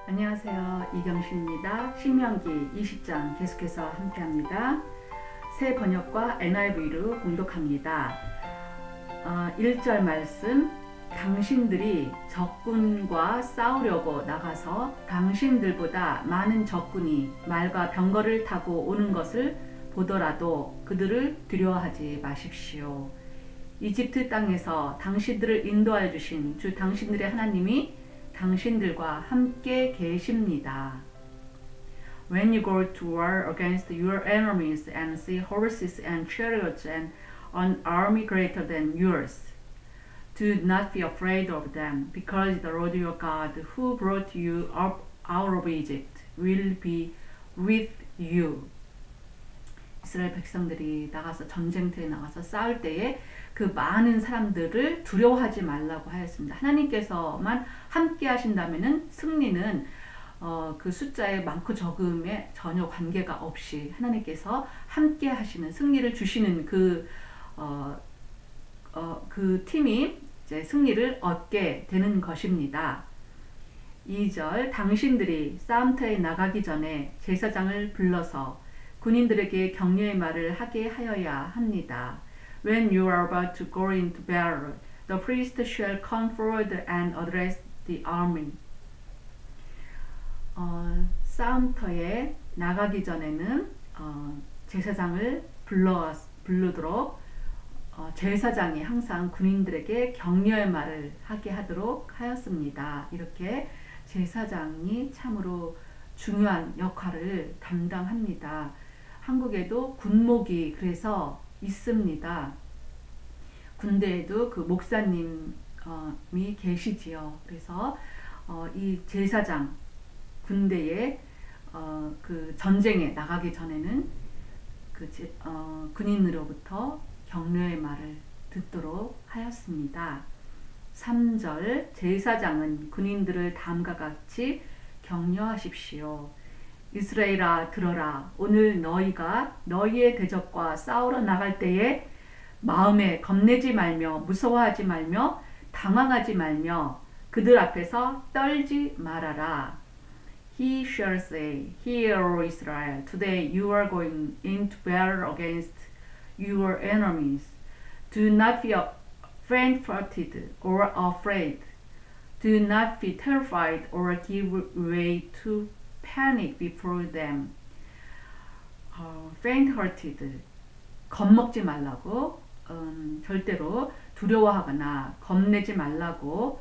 안녕하세요. 이경신입니다. 신명기 20장 계속해서 함께합니다. 새 번역과 NIV로 공독합니다. 1절 말씀, 당신들이 적군과 싸우려고 나가서 당신들보다 많은 적군이 말과 병거를 타고 오는 것을 보더라도 그들을 두려워하지 마십시오. 이집트 땅에서 당신들을 인도하여 주신 주 당신들의 하나님이 당신들과 함께 계십니다. When you go to war against your enemies and see horses and chariots and an army greater than yours, do not be afraid of them, because the Lord your God, who brought you up out of Egypt, will be with you. 이스라엘 백성들이 나가서 전쟁터에 나가서 싸울 때에 그 많은 사람들을 두려워하지 말라고 하였습니다. 하나님께서만 함께 하신다면은 승리는 그 숫자의 많고 적음에 전혀 관계가 없이 하나님께서 함께 하시는 승리를 주시는 그 팀이 이제 승리를 얻게 되는 것입니다. 2절, 당신들이 싸움터에 나가기 전에 제사장을 불러서 군인들에게 격려의 말을 하게 하여야 합니다. When you are about to go into battle, the priest shall come forward and address the army. 싸움터에 나가기 전에는 제사장을 부르도록 제사장이 항상 군인들에게 격려의 말을 하게 하도록 하였습니다. 이렇게 제사장이 참으로 중요한 역할을 담당합니다. 한국에도 군목이 그래서 있습니다. 군대에도 그 목사님이 계시지요. 그래서 이 제사장 군대에 그 전쟁에 나가기 전에는 군인으로부터 격려의 말을 듣도록 하였습니다. 3절, 제사장은 군인들을 다음과 같이 격려하십시오. 이스라엘아 들어라. 오늘 너희가 너희의 대적과 싸우러 나갈 때에 마음에 겁내지 말며 무서워하지 말며 당황하지 말며 그들 앞에서 떨지 말아라. He shall say, Hear, O Israel, today you are going into battle against your enemies. Do not be faint-hearted or afraid. Do not be terrified or give way to panic before them. Faint-hearted, 겁먹지 말라고, 절대로 두려워하거나 겁내지 말라고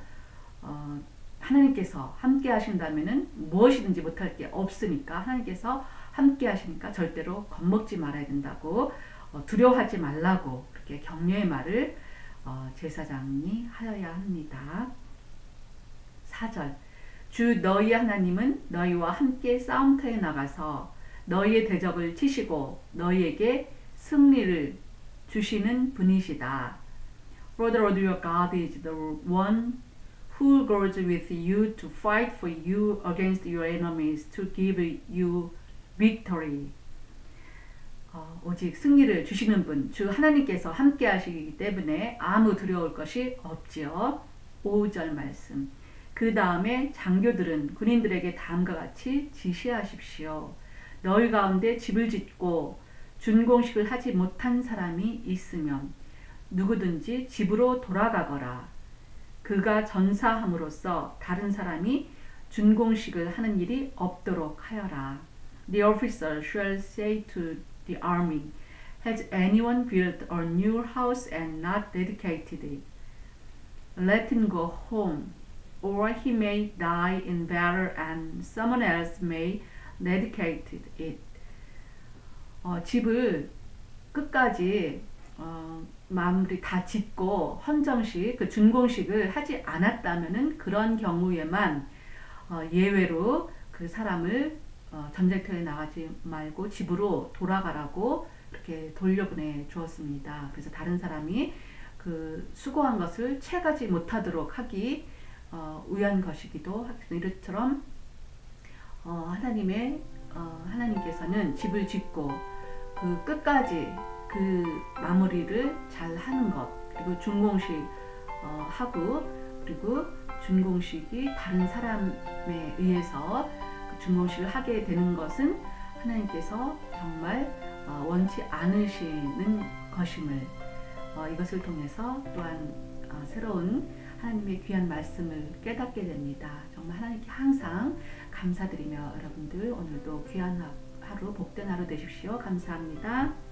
하나님께서 함께 하신다면은 무엇이든지 못할 게 없으니까 하나님께서 함께 하시니까 절대로 겁먹지 말아야 된다고 두려워하지 말라고 그렇게 격려의 말을 제사장이 하여야 합니다. 4절, 주 너희 하나님은 너희와 함께 싸움터에 나가서 너희의 대적을 치시고 너희에게 승리를 주시는 분이시다. For the Lord your God is the one who goes with you to fight for you against your enemies to give you victory. 오직 승리를 주시는 분, 주 하나님께서 함께 하시기 때문에 아무 두려울 것이 없지요. 5절 말씀. 그 다음에 장교들은 군인들에게 다음과 같이 지시하십시오. 너희 가운데 집을 짓고 준공식을 하지 못한 사람이 있으면 누구든지 집으로 돌아가거라. 그가 전사함으로써 다른 사람이 준공식을 하는 일이 없도록 하여라. The officer shall say to the army, Has anyone built a new house and not dedicated it? Let him go home, or he may die in battle and someone else may dedicate it. 집을 끝까지 마무리 다 짓고 헌정식, 그 준공식을 하지 않았다면은 그런 경우에만 예외로 그 사람을 전쟁터에 나가지 말고 집으로 돌아가라고 이렇게 돌려보내 주었습니다. 그래서 다른 사람이 그 수고한 것을 채가지 못하도록 하기 위한 것이기도 하겠습니다. 이처럼 하나님께서는 집을 짓고 그 끝까지 그 마무리를 잘 하는 것, 그리고 준공식 하고, 그리고 준공식이 다른 사람에 의해서 그 준공식을 하게 되는 것은 하나님께서 정말 원치 않으시는 것임을 이것을 통해서 또한 새로운 하나님의 귀한 말씀을 깨닫게 됩니다. 정말 하나님께 항상 감사드리며 여러분들 오늘도 귀한 하루, 복된 하루 되십시오. 감사합니다.